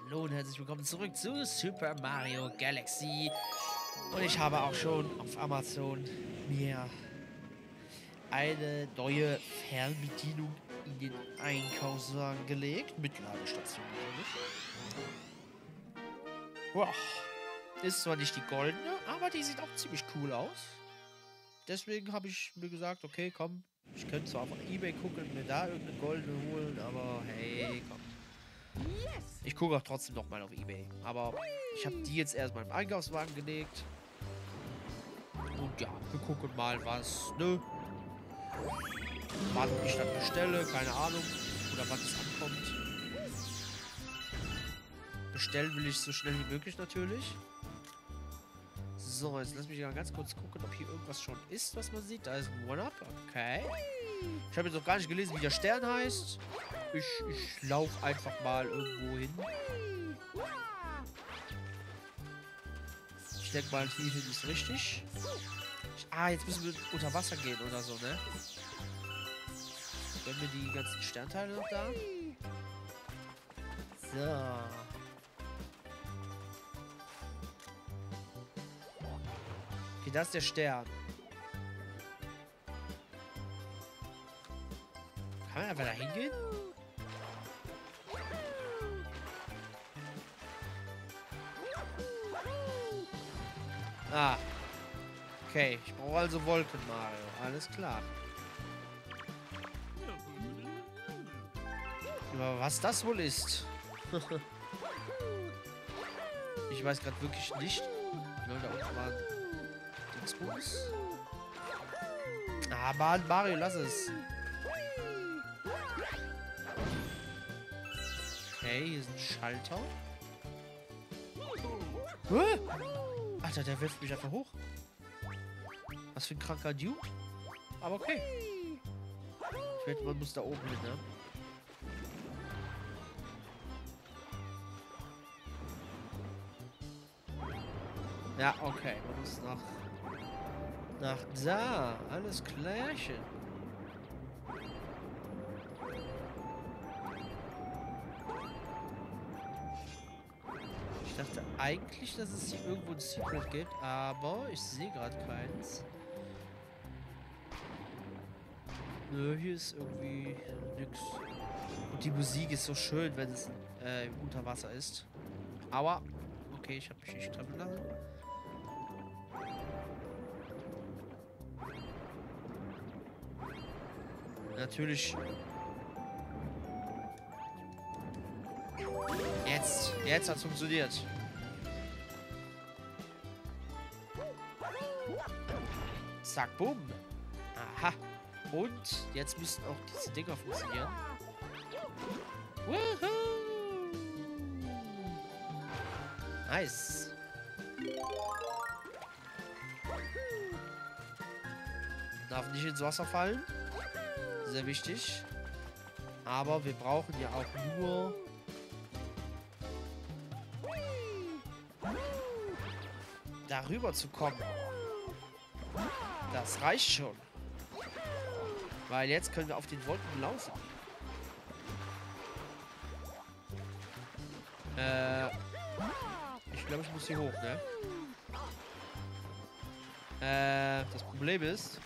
Hallo und herzlich willkommen zurück zu Super Mario Galaxy. Und ich habe auch schon auf Amazon mir eine neue Fernbedienung in den Einkaufswagen gelegt. Mit Ladestation natürlich. Boah. Ist zwar nicht die goldene, aber die sieht auch ziemlich cool aus. Deswegen habe ich mir gesagt, okay, komm, ich könnte zwar auf eBay gucken und mir da irgendeine goldene holen, aber hey, komm. Ich gucke auch trotzdem noch mal auf eBay. Aber ich habe die jetzt erstmal im Einkaufswagen gelegt. Und ja, wir gucken mal, was, ne? Wann ich dann bestelle, keine Ahnung. Oder wann es ankommt. Bestellen will ich so schnell wie möglich natürlich. So, jetzt lass mich mal ganz kurz gucken, ob hier irgendwas schon ist, was man sieht. Da ist ein One-Up. Okay. Ich habe jetzt noch gar nicht gelesen, wie der Stern heißt. Ich laufe einfach mal irgendwo hin. Ich denke mal, hier hin ist richtig. Jetzt müssen wir unter Wasser gehen oder so, ne? Wenn wir die ganzen Sternteile noch da. So. Okay, das ist der Stern. Kann man einfach da hingehen? Ah. Okay, ich brauche also Wolken, Mario. Alles klar. Aber was das wohl ist? Ich weiß gerade wirklich nicht. Da unten war ein Dingsbums. Mann, Mario, lass es. Okay, hier ist ein Schalter. Alter, der wirft mich einfach hoch. Was für ein kranker Dude. Aber okay. Ich wette, man muss da oben hin, ne? Ja, okay. Man muss nach da. Alles klärchen. Ich dachte eigentlich, dass es hier irgendwo ein Secret gibt, aber ich sehe gerade keins. Nö, hier ist irgendwie nix. Und die Musik ist so schön, wenn es unter Wasser ist. Aua. Okay, ich habe mich nicht treffen lassen. Natürlich. Jetzt hat es funktioniert. Zack, bumm. Aha. Und jetzt müssen auch diese Dinger funktionieren. Woohoo! Nice. Darf nicht ins Wasser fallen. Sehr wichtig. Aber wir brauchen ja auch nur darüber zu kommen. Das reicht schon. Weil jetzt können wir auf den Wolken laufen. Ich glaube, ich muss hier hoch, ne? Das Problem ist...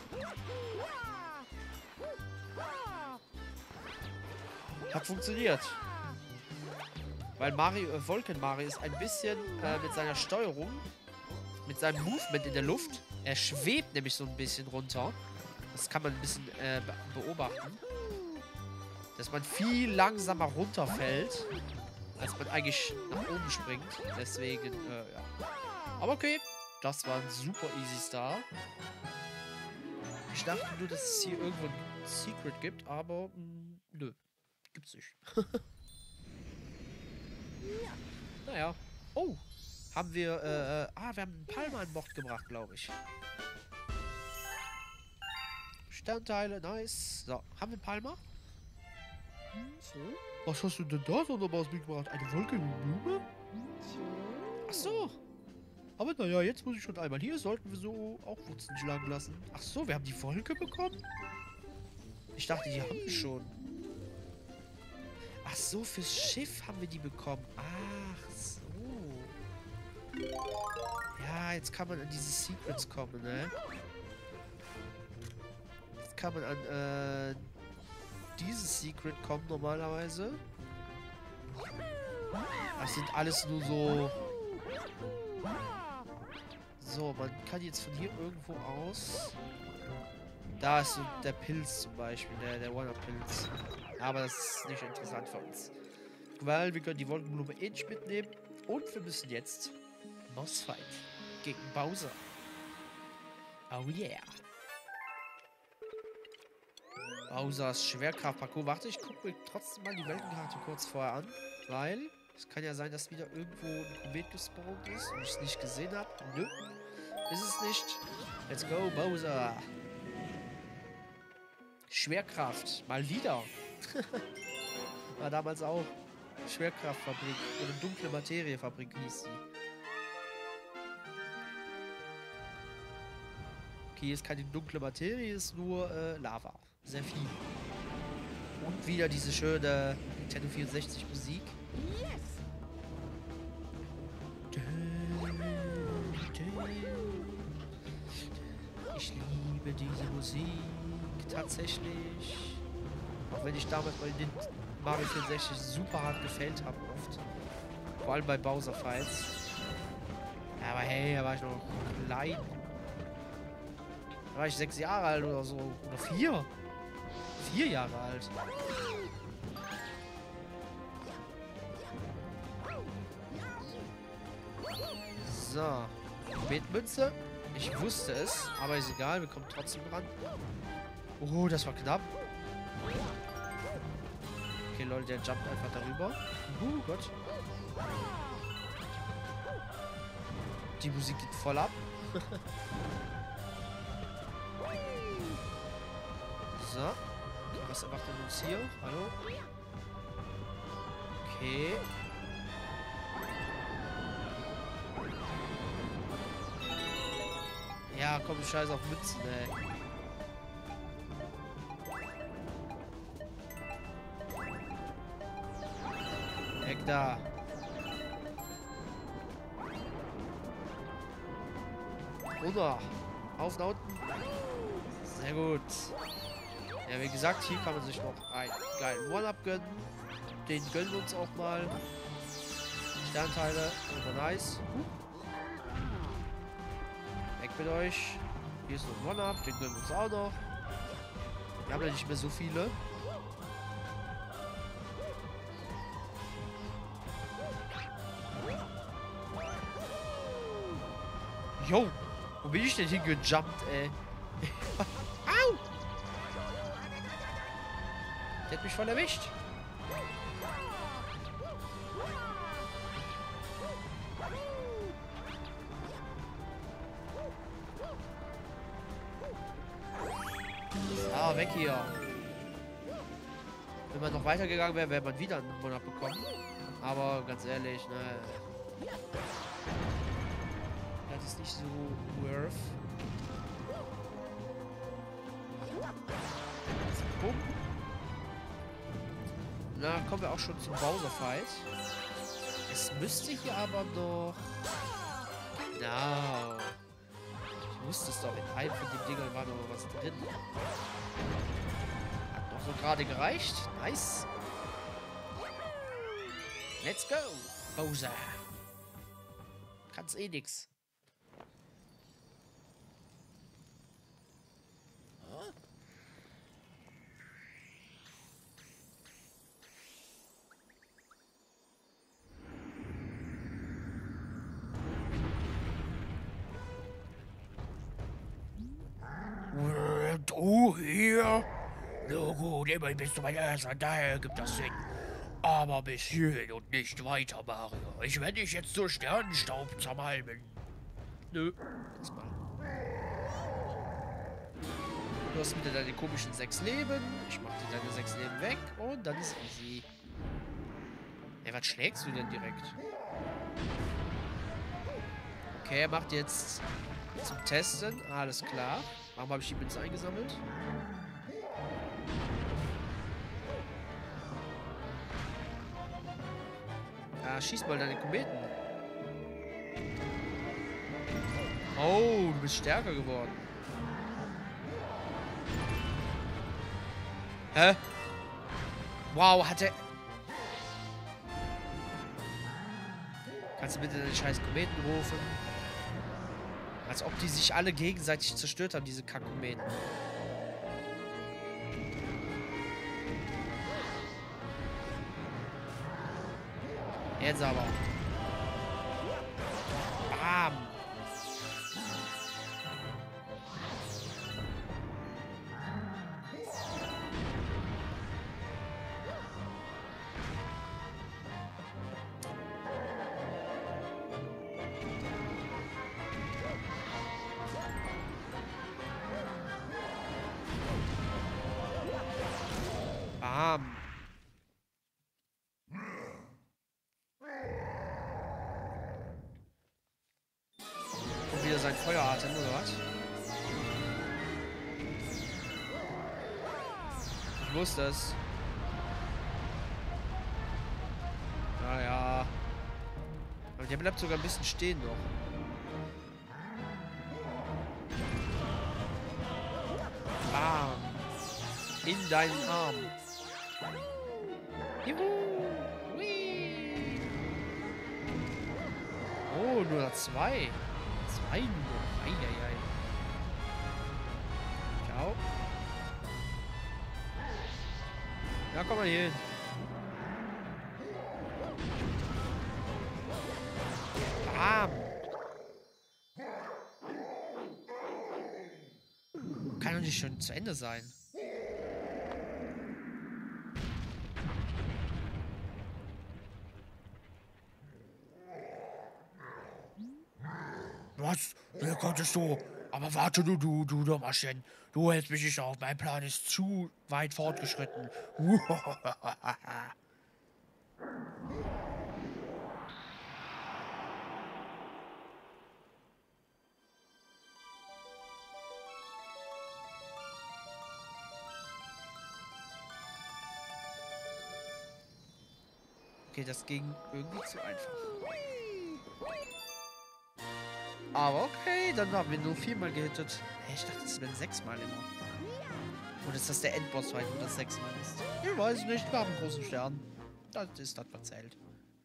Hat funktioniert. Weil Wolken Mario ist ein bisschen mit seiner Steuerung, mit seinem Movement in der Luft. Er schwebt nämlich so ein bisschen runter. Das kann man ein bisschen beobachten. Dass man viel langsamer runterfällt, als man eigentlich nach oben springt. Deswegen, ja. Aber okay, das war ein super easy Star. Ich dachte nur, dass es hier irgendwo ein Secret gibt, aber nö, gibt's nicht. Naja. Oh, haben wir, wir haben einen Palma an Bord gebracht, glaube ich. Sternteile, nice. So, haben wir Palma? Was hast du denn da so nochmal mitgebracht? Eine Wolke in Blume? Ach so. Aber naja, jetzt muss ich schon einmal. Hier sollten wir so auch Wurzeln schlagen lassen. Ach so, wir haben die Wolke bekommen? Ich dachte, die haben wir schon. Ach so, fürs Schiff haben wir die bekommen. Ach so. Ja, jetzt kann man an diese Secrets kommen, ne? Jetzt kann man an dieses Secret kommen normalerweise. Das sind alles nur so... So, man kann jetzt von hier irgendwo aus... Da ist so der Pilz zum Beispiel, der Warner-Pilz. Aber das ist nicht interessant für uns. Weil wir können die Wolkenblume eh nicht mitnehmen. Und wir müssen jetzt Bossfight gegen Bowser. Oh yeah. Bowsers Schwerkraftparcours. Warte, ich gucke mir trotzdem mal die Weltenkarte kurz vorher an. Weil es kann ja sein, dass wieder irgendwo ein Komet gespawnt ist und ich es nicht gesehen habe. Nö, ist es nicht. Let's go, Bowser. Schwerkraft. Mal wieder. War damals auch Schwerkraftfabrik. Oder dunkle Materiefabrik hieß sie. Okay, hier ist keine dunkle Materie, ist nur Lava. Sehr viel. Und wieder diese schöne Nintendo 64 Musik. Ich liebe diese Musik tatsächlich. Auch wenn ich damals bei den Mario 64 super hart gefällt habe oft. Vor allem bei Bowser Fights. Aber hey, da war ich noch klein. Da war ich 6 Jahre alt oder so. Oder 4. 4 Jahre alt. So. Betmünze. Ich wusste es, aber ist egal, wir kommen trotzdem ran. Oh, das war knapp. Okay, Leute, der jumpt einfach darüber. Gott. Die Musik geht voll ab. So. Okay, was macht denn uns hier? Hallo? Okay. Ja, komm, scheiß auf Mützen, ey. Weg da. Runter. Auf nach unten. Sehr gut. Ja, wie gesagt, hier kann man sich noch einen geilen One-Up gönnen. Den gönnen wir uns auch mal. Sternteile. Super nice. Weg mit euch. Hier ist noch ein One-Up. Den gönnen wir uns auch noch. Wir haben ja nicht mehr so viele. Yo, wo bin ich denn hingejumpt, ey? Au! Der hat mich voll erwischt. Ah, weg hier. Wenn man noch weitergegangen wäre, wäre man wieder einen Monat bekommen. Aber ganz ehrlich, ne. Das ist nicht so worth. Na, kommen wir auch schon zum Bowser-Fight. Es müsste hier aber noch... Genau. Ich wusste es doch, in einem von den Dingern war noch was drin. Hat noch so gerade gereicht. Nice. Let's go, Bowser. Kann's eh nix. Du hier? Na gut, immerhin bist du mein Erster, daher gibt das Sinn. Aber bis hierhin und nicht weiter, Mario. Ich werde dich jetzt zu Sternenstaub zermalmen. Nö. Das mal. Du hast wieder deine komischen 6 Leben. Ich mach dir deine 6 Leben weg und dann ist easy. Ey, was schlägst du denn direkt? Okay, er macht jetzt zum Testen. Alles klar. Warum habe ich die Münze eingesammelt? Ah, schieß mal deine Kometen. Oh, du bist stärker geworden. Hä? Wow, hat er... Kannst du bitte deine scheiß Kometen rufen? Als ob die sich alle gegenseitig zerstört haben, diese Kack-Kometen. Jetzt aber. Bam. Bam. Und wieder sein Feueratem, oder was? Ich wusste es. Naja. Aber der bleibt sogar ein bisschen stehen noch. Bam. In deinen Arm. Juhu. Hui. Oh, nur noch zwei. Zwei nur. Eieiei. Ciao. Ja, komm mal hier hin. Bam. Kann doch nicht schon zu Ende sein. Was? Wer konntest du? Aber warte du Dummerchen. Du hältst mich nicht auf. Mein Plan ist zu weit fortgeschritten. Okay, das ging irgendwie zu einfach. Aber okay, dann haben wir nur 4-mal gehittet. Hey, ich dachte, das wären 6-mal immer. Und ist das der Endboss-Fight, wo das 6-mal ist? Ich weiß nicht, wir haben einen großen Stern. Das ist das verzählt.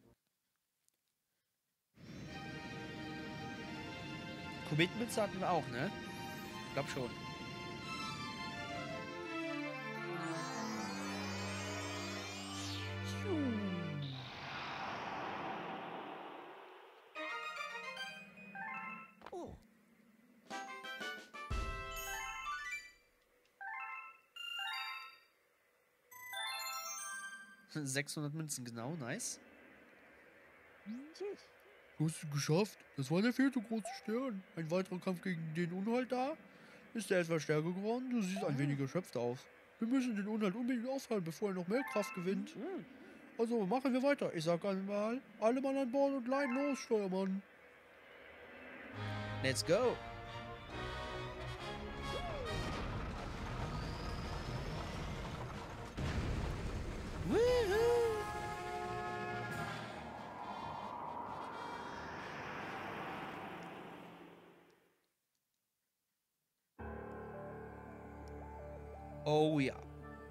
Kometenmütze hatten wir auch, ne? Ich glaub schon. Oh. 600 Münzen, genau, nice. Du hast es geschafft. Das war der 4. große Stern. Ein weiterer Kampf gegen den Unhold da. Ist er etwas stärker geworden? Du siehst ein wenig erschöpft aus. Wir müssen den Unhold unbedingt aufhalten, bevor er noch mehr Kraft gewinnt. Also machen wir weiter. Ich sag einmal, alle Mann an Bord und leiden los, Steuermann. Let's go. Woohoo. Oh ja.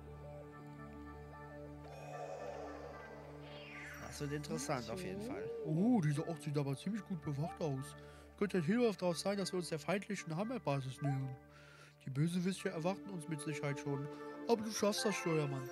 Das wird interessant auf jeden Fall. Oh, dieser Ort sieht aber ziemlich gut bewacht aus. Könnte ein Hinweis darauf sein, dass wir uns der feindlichen Hammerbasis nähern. Die Bösewichte erwarten uns mit Sicherheit schon. Aber du schaffst das, Steuermann.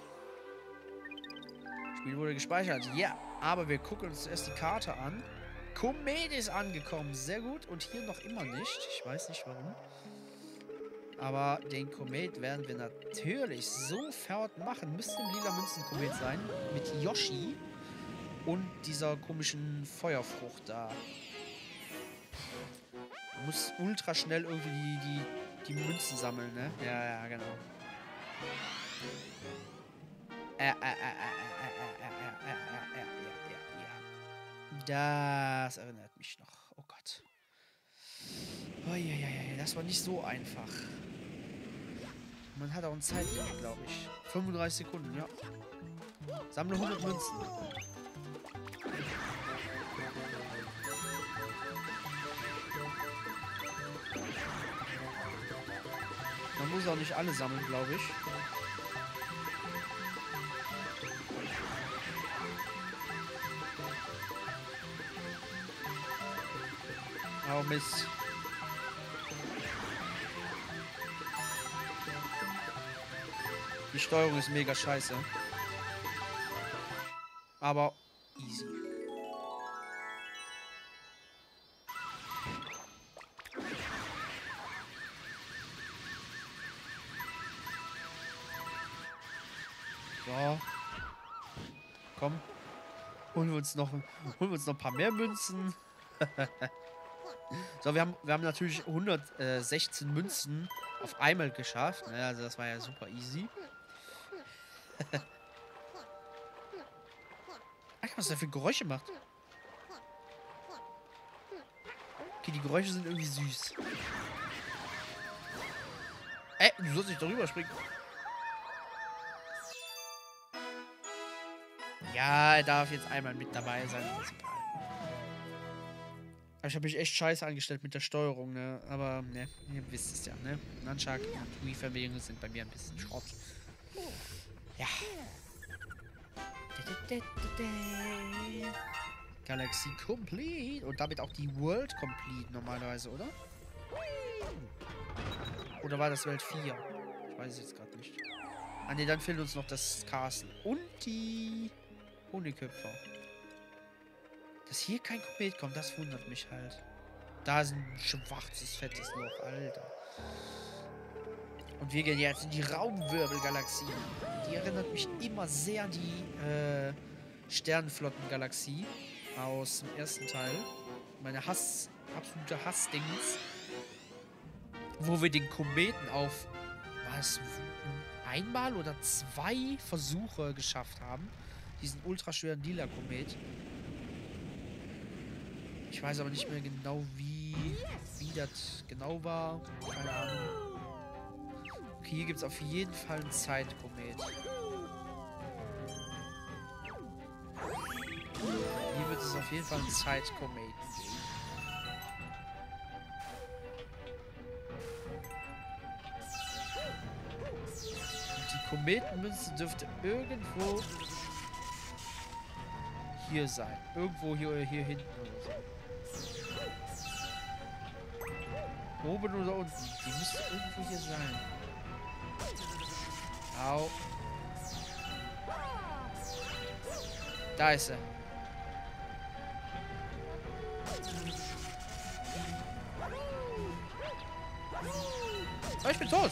Spiel wurde gespeichert. Ja, aber wir gucken uns zuerst die Karte an. Komet ist angekommen. Sehr gut. Und hier noch immer nicht. Ich weiß nicht warum. Aber den Komet werden wir natürlich sofort machen. Müsste ein lila Münzen-Komet sein. Mit Yoshi und dieser komischen Feuerfrucht da. Man muss ultra schnell irgendwie die Münzen sammeln, ne? Ja, genau. Das erinnert mich noch. Oh Gott. Oh, ja, das war nicht so einfach. Man hat auch ein Zeitlimit, glaube ich. 35 Sekunden, ja. Sammle 100 Münzen. Man muss auch nicht alle sammeln, glaube ich. Oh Mist. Die Steuerung ist mega scheiße. Aber easy. So. Komm. Holen wir uns noch ein paar mehr Münzen. So, wir haben natürlich 116 Münzen auf einmal geschafft. Ne? Also das war ja super easy. Ach, was der für Geräusche macht. Okay, die Geräusche sind irgendwie süß. Du sollst nicht darüber springen. Ja, er darf jetzt einmal mit dabei sein. Ich habe mich echt scheiße angestellt mit der Steuerung, ne? Aber, ne, ihr wisst es ja, ne? Nunchuck und Wii-Verbindungen sind bei mir ein bisschen Schrott. Ja. Galaxy Complete. Und damit auch die World Complete normalerweise, oder? Oder war das Welt 4? Ich weiß es jetzt gerade nicht. Ah, ne, dann fehlt uns noch das Castle. Und die Honigköpfer. Dass hier kein Komet kommt, das wundert mich halt. Da ist ein schwarzes, fettes Loch, Alter. Und wir gehen jetzt in die Raumwirbelgalaxie. Die erinnert mich immer sehr an die Sternenflottengalaxie aus dem ersten Teil. Meine absolute Hassdings. Wo wir den Kometen auf, was, einmal oder 2 Versuche geschafft haben. Diesen ultraschweren lila Komet. Ich weiß aber nicht mehr genau, wie das genau war. Keine Ahnung. Okay, hier gibt es auf jeden Fall einen Zeitkomet. Hier wird es auf jeden Fall einen Zeitkomet geben. Und die Kometenmünze dürfte irgendwo hier sein. Irgendwo hier hinten oder so. Oben oder unten. Die müsste irgendwo hier sein. Au. Da ist er. Oh, ich bin tot.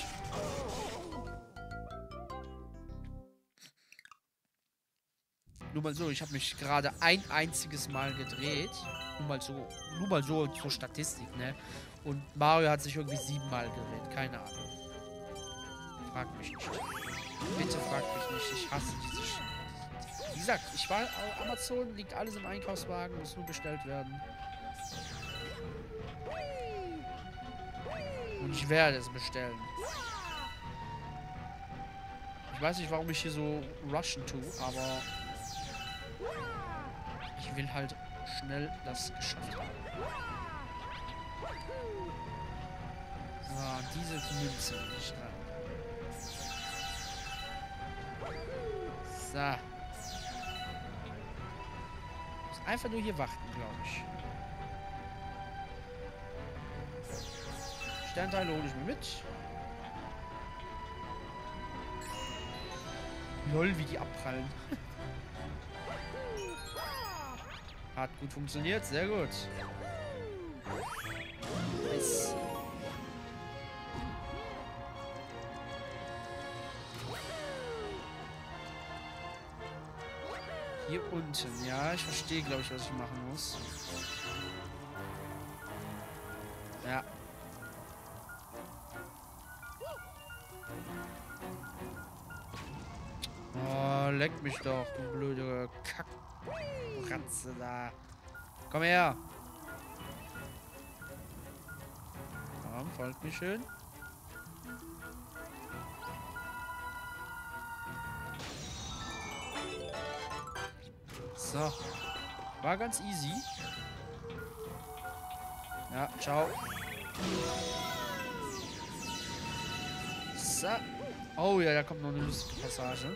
Nur mal so, ich habe mich gerade ein einziges Mal gedreht. Nur mal so zur Statistik, ne? Und Mario hat sich irgendwie 7 Mal gedreht. Keine Ahnung. Frag mich nicht. Bitte frag mich nicht. Ich hasse diese Wie gesagt, ich war auf Amazon, liegt alles im Einkaufswagen, muss nur bestellt werden. Und ich werde es bestellen. Ich weiß nicht, warum ich hier so rushen tue, aber ich will halt schnell das geschafft haben. So, diese Münze will ich haben. So. Ich muss einfach nur hier warten, glaube ich. Sternteile hole ich mir mit. Lol, wie die abprallen. Hat gut funktioniert, sehr gut. Nice. Hier unten, ja, ich verstehe, glaube ich, was ich machen muss. Ja. Oh, leck mich doch, du blöde Kackratze da. Komm her. Komm, folgt mir schön. So. War ganz easy. Ja, ciao. So. Oh ja, da kommt noch eine lustige Passage.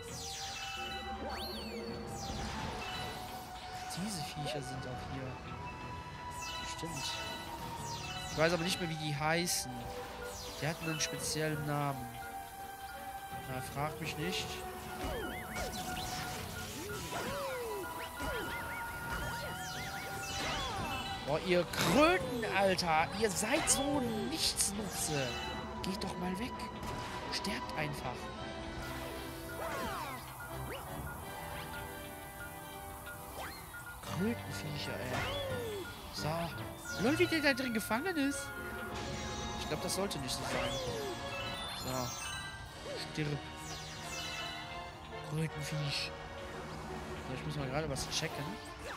Diese Viecher sind auch hier. Stimmt. Ich weiß aber nicht mehr, wie die heißen. Die hatten einen speziellen Namen. Na, frag mich nicht. Boah, ihr Kröten, Alter. Ihr seid so Nichtsnutze. Geht doch mal weg. Sterbt einfach. Krötenviecher, ey. So. Lol, wie der da drin gefangen ist. Ich glaube, das sollte nicht so sein. So. Stirb. Krötenviech. So, ich muss mal gerade was checken.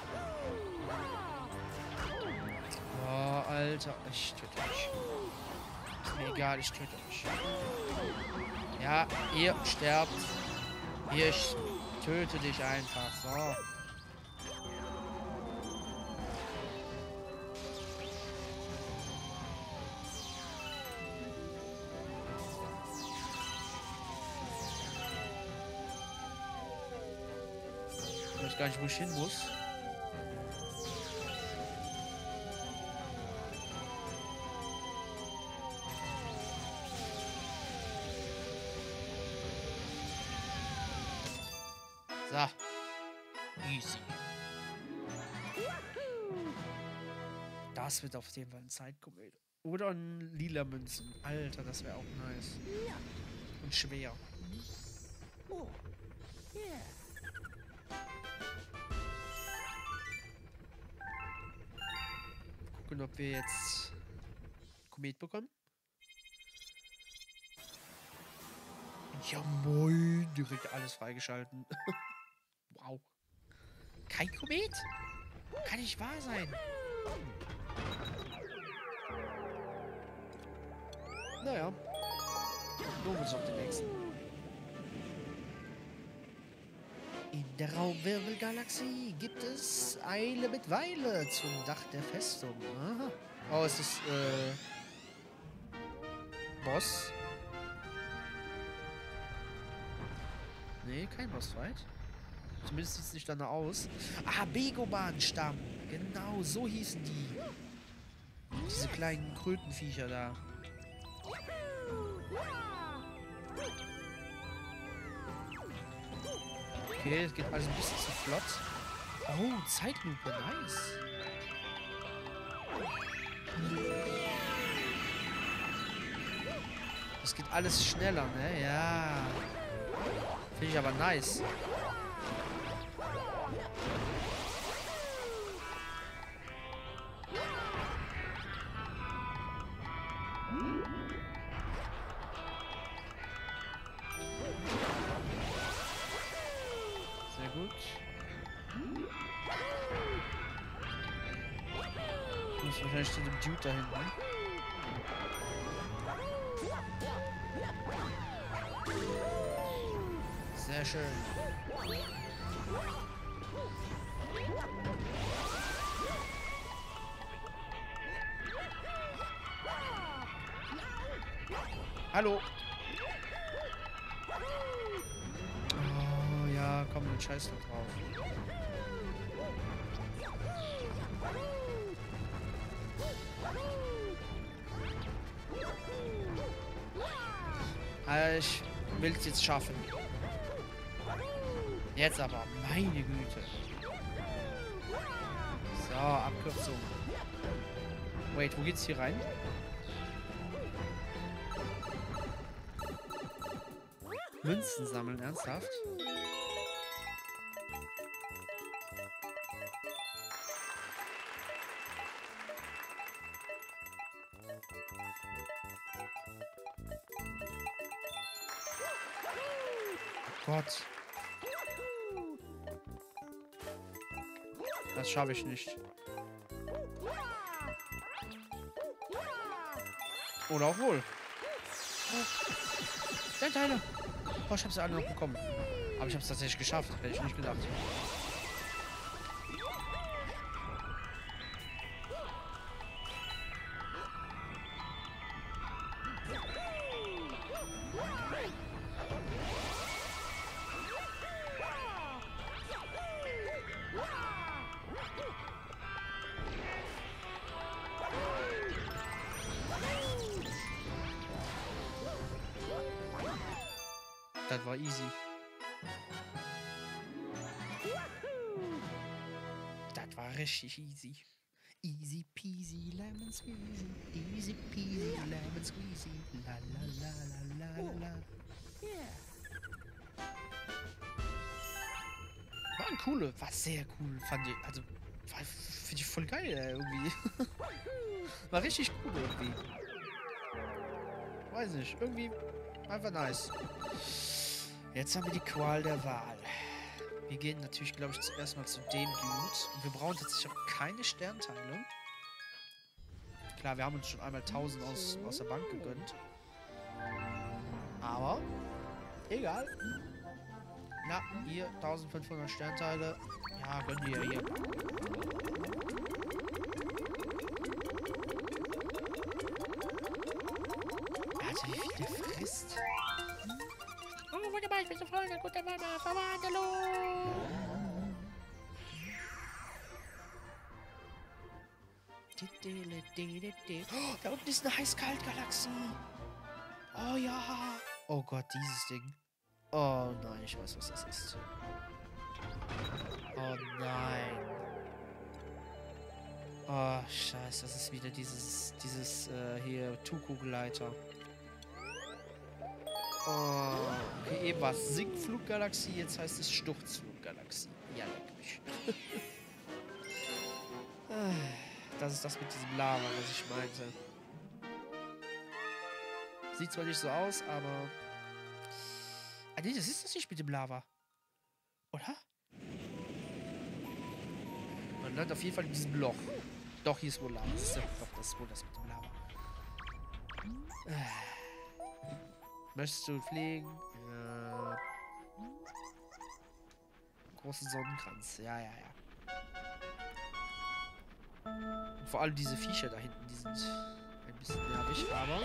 Oh, Alter. Ich töte euch. Ist mir egal, ich töte euch. Ja, ihr sterbt. Ich töte dich einfach. So. Ich weiß gar nicht, wo ich hin muss. So. Easy. Das wird auf jeden Fall ein Zeitkomödie. Oder ein lila Münzen. Alter, das wäre auch nice. Und schwer. Gucken, ob wir jetzt Komet bekommen. Ja, moin. Direkt alles freigeschalten. Wow. Kein Komet? Kann nicht wahr sein. Naja. Nur uns auf den nächsten. In der Raumwirbelgalaxie gibt es Eile mit Weile zum Dach der Festung. Aha. Oh, es ist, Boss. Nee, kein Bossfight. Zumindest sieht es nicht danach aus. Ah, Begoban-Stamm. Genau, so hießen die. Diese kleinen Krötenviecher da. Okay, das geht alles ein bisschen zu flott. Oh, Zeitlupe, nice. Das geht alles schneller, ne? Ja. Finde ich aber nice. Sehr gut. Ich muss wahrscheinlich zu dem Dude da hinten. Sehr schön. Hallo. Oh ja, komm, den Scheiß noch drauf. Ich will es jetzt schaffen. Jetzt aber, meine Güte. So, Abkürzung. Wait, wo geht's hier rein? Münzen sammeln, ernsthaft? Oh Gott. Das schaffe ich nicht. Oder auch wohl. Teile. Oh, ich habe sie alle noch bekommen. Aber ich habe es tatsächlich geschafft. Hätte ich nicht gedacht. Das war easy. Das war richtig easy. Easy peasy lemon squeezy. Easy peasy lemon squeezy. La la la la la la. War sehr cool, fand ich. Also, finde ich voll geil, irgendwie. War richtig cool irgendwie. Weiß nicht, irgendwie einfach nice. Jetzt haben wir die Qual der Wahl. Wir gehen natürlich, glaube ich, zuerst mal zu dem Dude. Und wir brauchen tatsächlich auch keine Sternteile. Klar, wir haben uns schon einmal 1000 aus der Bank gegönnt. Aber, egal. Na, hier, 1500 Sternteile. Ja, gönn dir ja hier. Alter, wie viel der frisst. Oh, wunderbar, ich bin so voll. Na gut, dann mal Verwandlung. Oh, da unten ist eine Heiß-Kalt-Galaxie. Oh ja. Oh Gott, dieses Ding. Oh nein, ich weiß, was das ist. Oh nein. Oh, scheiße, das ist wieder dieses hier, Tuku-Gleiter. Oh, okay, eben war es Sinkfluggalaxie, jetzt heißt es Sturzfluggalaxie. Ja, leck mich. Das ist das mit diesem Lava, was ich meinte. Sieht zwar nicht so aus, aber... Ah, nee, das ist das nicht mit dem Lava. Oder? Man landet auf jeden Fall in diesem Loch. Doch, hier ist wohl Lava. Das ist ja, doch, das ist wohl das mit dem Lava. Möchtest du fliegen? Ja. Großen Sonnenkranz. Ja, ja, ja. Und vor allem diese Viecher da hinten, die sind ein bisschen nervig, aber...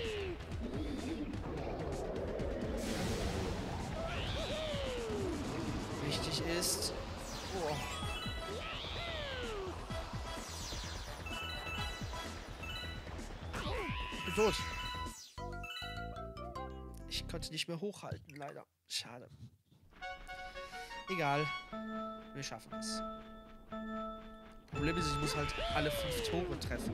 Wichtig ist... Oh. Ich bin tot. Ich konnte nicht mehr hochhalten, leider. Schade. Egal. Wir schaffen es. Problem ist, ich muss halt alle 5 Tore treffen.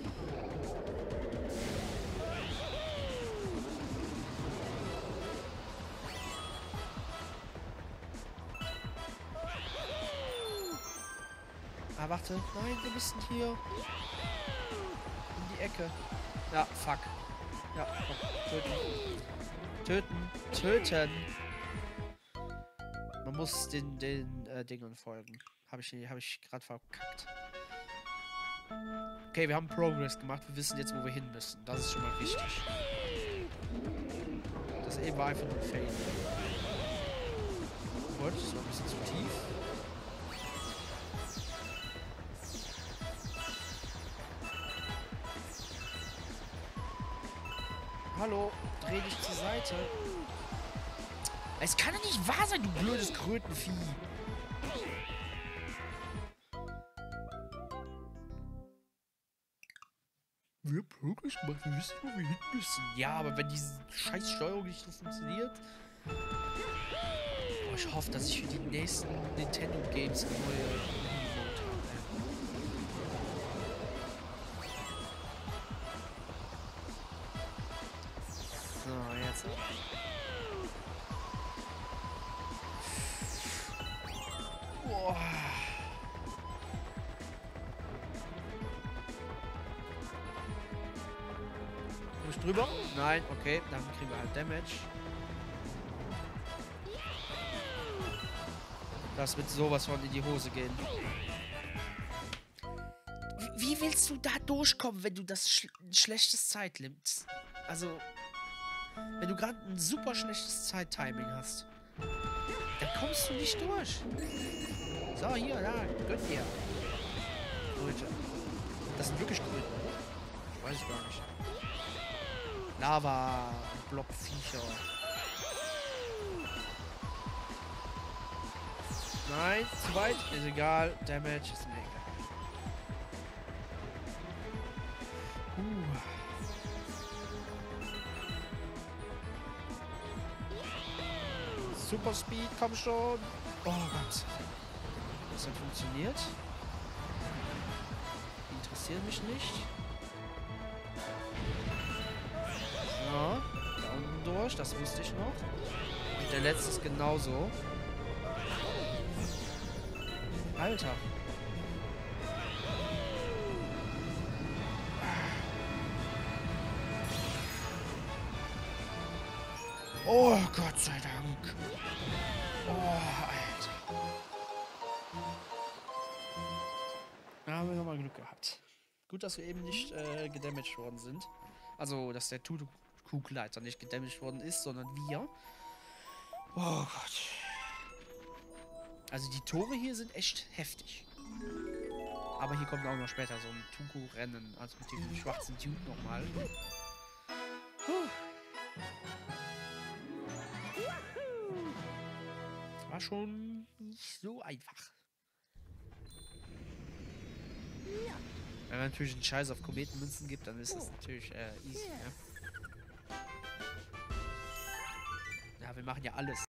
Ah, warte. Nein, wir müssen hier in die Ecke. Ja, fuck. Ja, komm. Töten. Töten. Man muss den Dingern folgen. Hab ich gerade verkackt. Okay, wir haben Progress gemacht. Wir wissen jetzt, wo wir hin müssen. Das ist schon mal wichtig. Das eben war einfach nur ein Fail. Gut, das war ein bisschen zu tief. Hallo, dreh dich zur Seite. Es kann doch nicht wahr sein, du blödes Krötenvieh. Wir haben Progress gemacht, wir wissen, wo wir hin müssen. Ja, aber wenn diese scheiß Steuerung nicht so funktioniert. Oh, ich hoffe, dass ich für die nächsten Nintendo Games eine neue Mode habe. So, jetzt. Boah. Komm ich drüber? Nein, okay, dann kriegen wir halt Damage. Das wird sowas von in die Hose gehen. Wie willst du da durchkommen, wenn du das schlechtes Zeitlimit? Also, wenn du gerade ein super schlechtes Zeittiming hast, dann kommst du nicht durch. So, hier, da, gönn dir. Leute. Das sind wirklich Kröten, oder? Ich weiß es gar nicht. Lava, Blockviecher. Nein, zu weit. Ist egal. Damage ist mir egal. Super Speed, komm schon. Oh Gott. Das hat funktioniert. Interessiert mich nicht. Ja, da unten durch, das wusste ich noch. Und der letzte ist genauso. Alter. Oh, Gott sei Dank. Oh, Alter. Da haben wir nochmal Glück gehabt. Gut, dass wir eben nicht gedamaged worden sind. Also, dass der Kugelleiter nicht gedamaged worden ist, sondern wir. Oh Gott. Also die Tore hier sind echt heftig. Aber hier kommt auch noch später so ein Tuku-Rennen. Also mit dem schwarzen Dude nochmal. War schon nicht so einfach. Wenn man natürlich einen Scheiß auf Kometenmünzen gibt, dann ist das natürlich easy, ne? Ja, wir machen ja alles.